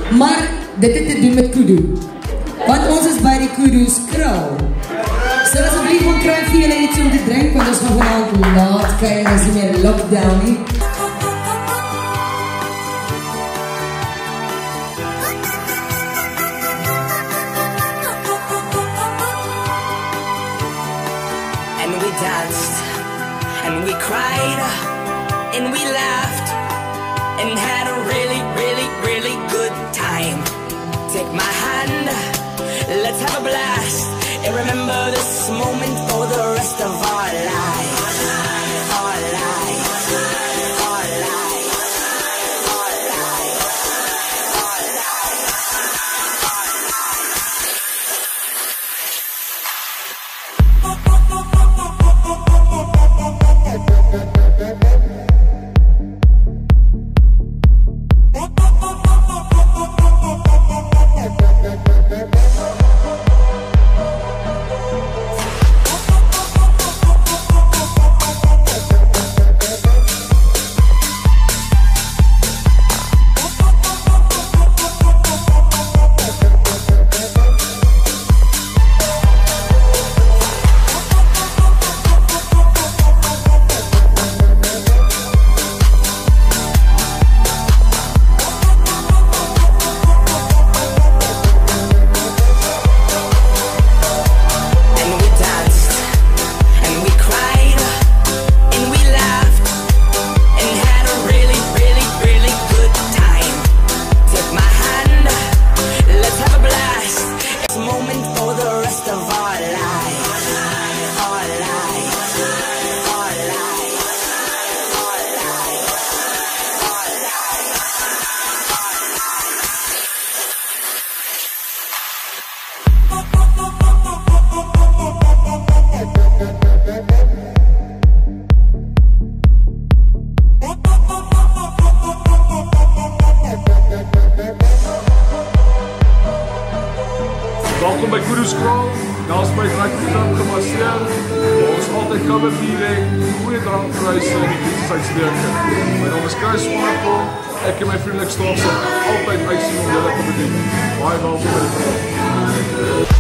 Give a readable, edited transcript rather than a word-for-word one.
Maar dit het te doen met kudu. Want ons is by die kudu's kraal. So asseblief kom kry vir julle iets om te drink, want ons gaan vanavond laat kyk, ons is nie meer lockdown nie. And we danced, and we cried, and we laughed, and had a really, really, really good time. Take my hand, let's have a blast, and remember this moment for the rest of our lives. Our lives, our lives, our lives, our lives, Welkom by Kudu's Kraal. Daar's my drank gemasseer. Ons altyd cover direk, goeie drankpryse en die besigheidsleuke. My naam is Chris Smartphone. Ek en my vriendelik staf sal altyd uitsien om julle te bedien. Baie welkom by die Kraal.